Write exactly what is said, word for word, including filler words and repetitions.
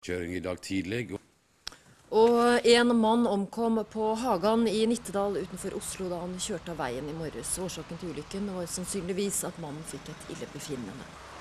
kjøring i dag tidlig. Og en mann omkom på Hagan i Nittedal utenfor Oslo da han kjørte av veien i morges. Årsaken til ulykken var sannsynligvis at mannen fikk et illebefinnende.